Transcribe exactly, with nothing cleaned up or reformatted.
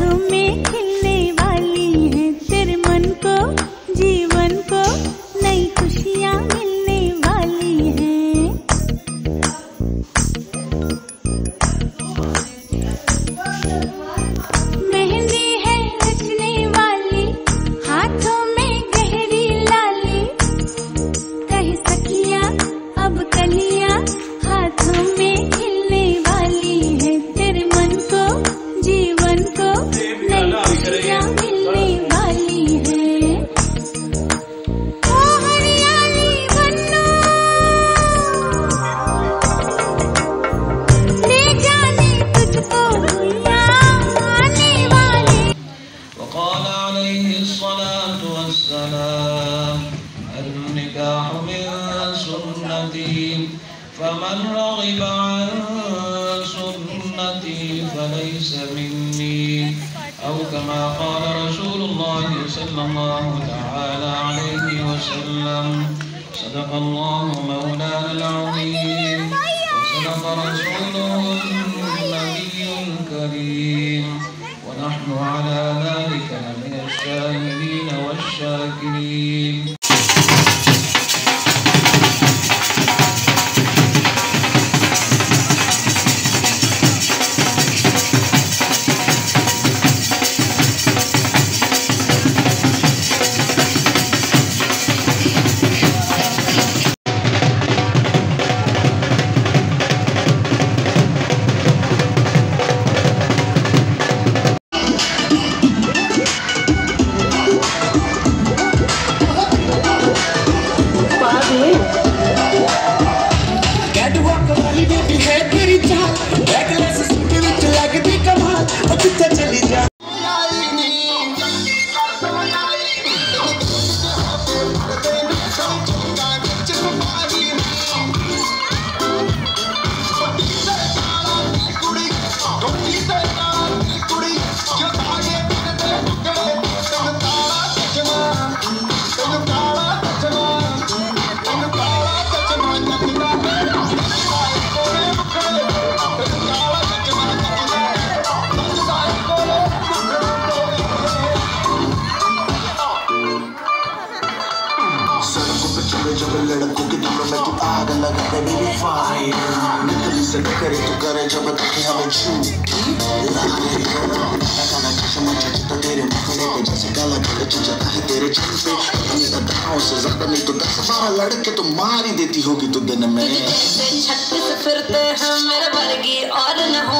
हाथों में खिलने वाली है, तेरे मन को जीवन को नई खुशियाँ मिलने वाली हैं। मेहंदी है रचने वाली, हाथों में गहरी लाली, कह सखियाँ अब कलियाँ हाथों में खिलने वाली है, तेरे मन को जीवन को नई खुशियाँ मिलने वाली है। ओ हरियाली बन्नो ले जाने तुझको भुइयाँ आने वाली। وقال عليه الصلاة والسلام النكاح من سنتي فمن رغب عن سنتي فليس مني، أو كما قال رسول الله صلى الله تعالى عليه وسلم. صدق الله مولانا العظيم وصدق رسوله النبي الكريم، ونحن على ذلك من الشاهدين والشاكرين. लड़कों के दिलों में तू आग लगा दे बेबी फायर, निकली से करे तू करे जब तक हमें झूठी लाए। गाना चश्मा चचता तेरे मुखड़े पे जैसे काला गला चचता है तेरे चेहरे पे, अपनी अदाओं से ज्यादा नहीं तो दस बारह लड़के तो मार ही देती होगी तू दिन में। छत पे फिरते हैं मेरे वर्गी और न